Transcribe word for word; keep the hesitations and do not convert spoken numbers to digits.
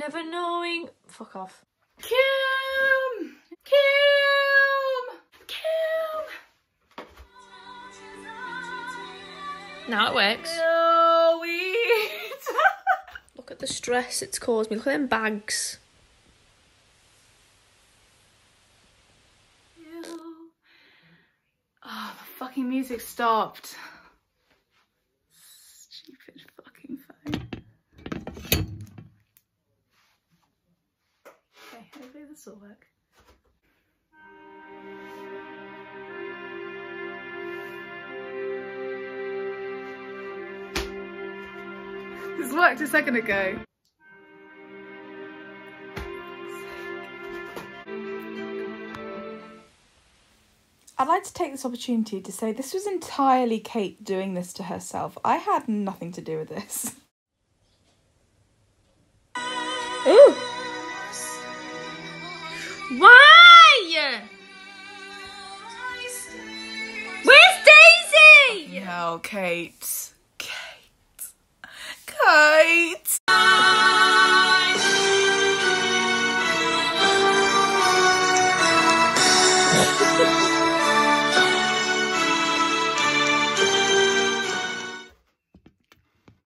never knowing. Fuck off. Kim! Kim! Kim! Now it works. No, wait. Look at the stress it's caused me. Look at them bags. Ew. Oh, the fucking music stopped. Stupid fucking phone. Okay, hopefully this will work. This worked a second ago. I'd like to take this opportunity to say this was entirely Kate doing this to herself. I had nothing to do with this. Ooh! Why? Where's Daisy? No, Kate. Kate. Kate.